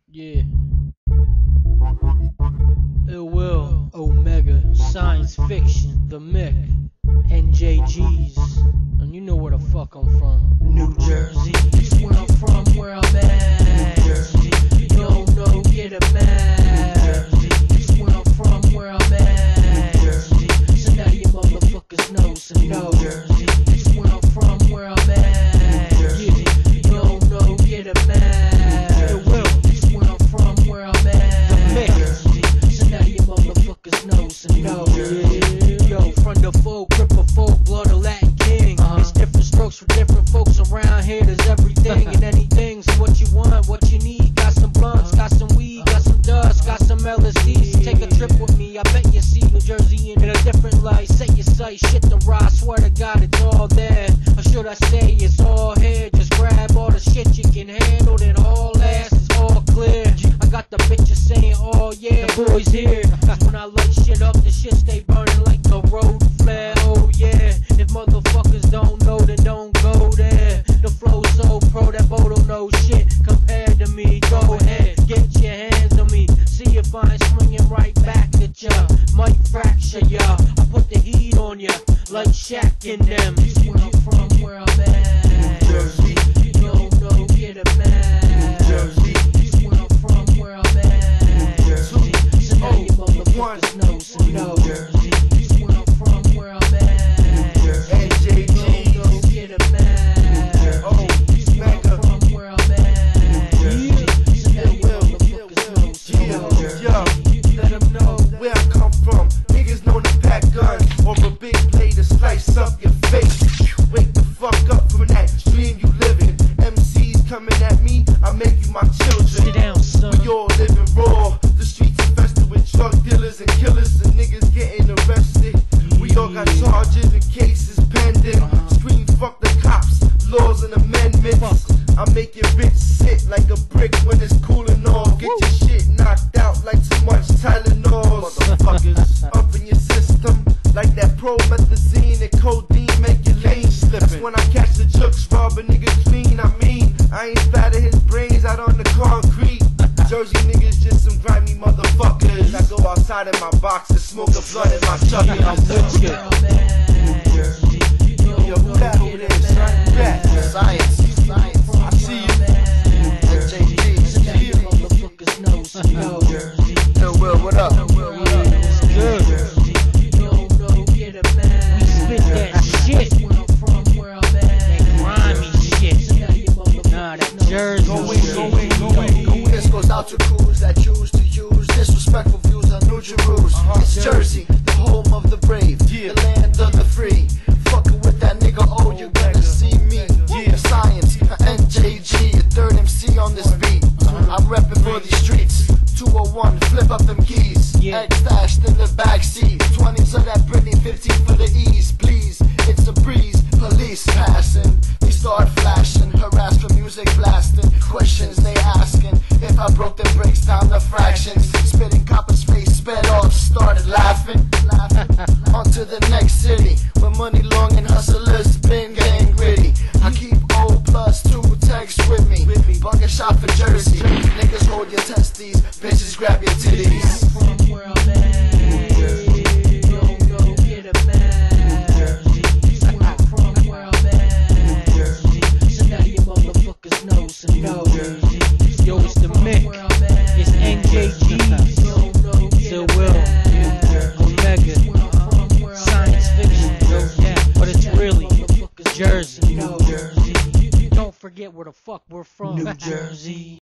Yeah. Ill Will, Omega, Science Fiction, The Mick, NJGs. And you know where the fuck I'm from. New Jersey. It's where I'm from, where I'm at. New Jersey. You don't know, get it mad. New Jersey. It's where I'm from, where I'm at. New Jersey. So now you motherfuckers know, so know. New Jersey. It's where I'm from, where I'm at. New Jersey. You don't know, get it mad. Ill Will. It's where I'm from, where I'm at. The Mick. So now you motherfuckers know, so know. Yo, front of folk, cripple folk, blood of Latin king. It's different strokes for different folks around here. There's everything and anything. So what you want, what you need. Got some blunts, got some weed, got some dust, got some LSD. Take a trip with me, I bet you see New Jersey in a different light. Set your sight, shit the ride, swear to God it's all there. Or should I say it's all here? Just grab all the shit you can handle, then all ass is all clear. I got the bitches saying, oh yeah, the boys here. When I light shit up, the shit stay burning like the road flare. Oh yeah, if motherfuckers don't know, then don't go there. The flow's so pro that Bo don't know shit compared to me. Go ahead, get your hands on me. See if I ain't swinging right back at ya. Might fracture ya. I put the heat on ya like Shaq and them. It's where I'm from, where I'm at. New Jersey. You don't know, get it mad. New Jersey. It's where I'm from, where I'm at. New Jersey. So now you motherfuckers know, so know. New Jersey. It's where I'm from, where I'm at. New Jersey. NJG. You don't know, get it mad. Oh, It's where I'm from, where I'm at. New Jersey. So now you motherfuckers know, so know. Yo, let them know where I come from. Niggas known to pack guns or a big blade to slice up your face. Wake the fuck up from that dream you living. MCs coming at me, I make you my children. Sit down, son. We all living raw. The streets infested with drug dealers and killers and niggas getting arrested. We all got charges and cases pending. Scream fuck the cops, laws and amendments. I make your bitch sit like a brick when it's cooling off. Get your shit knocked out like too much Tylenol. Motherfuckers up in your system like that promethazine and codeine make your lane slipping. When I catch the jokes, rob a nigga clean. I ain't spatter his brains out on the concrete. Jersey niggas just some grimy motherfuckers. I go outside in my box and smoke a blunt in my chuck. I'm with you. Yo, who that over there, son? Who that? Science. I see you. NJG. Yo, Will, what up? It's good. We spit that shit. That grimy shit. Nah, that Jersey shit. This goes out to crews that choose to use disrespectful views on New Jerusalem. It's Jersey, the home of the brave, the land of the free. Fucking with that nigga, oh, you gonna see me. Science, NJG, a third MC on this beat. I'm reppin' for these streets. 201, flip up them keys. Egg stashed in the backseat. 20s of that Britney, 15 for the ease. Please, it's a breeze. Police passing, they start flashing. Harassed for music blasting. Questions they asking. If I broke the bricks down to fractions. Spitting copper's face, sped off, started laughing. On to the next city, where money long and hustlers been getting gritty. I keep O plus 2 texts with me. Bucket shot for Jersey. Niggas hold your testes, bitches grab your titties. Yo, it's the Mick. It's NJGs. Ill Will, Omega, Science Fiction. But it's really Jersey. Don't forget where the fuck we're from. New Jersey.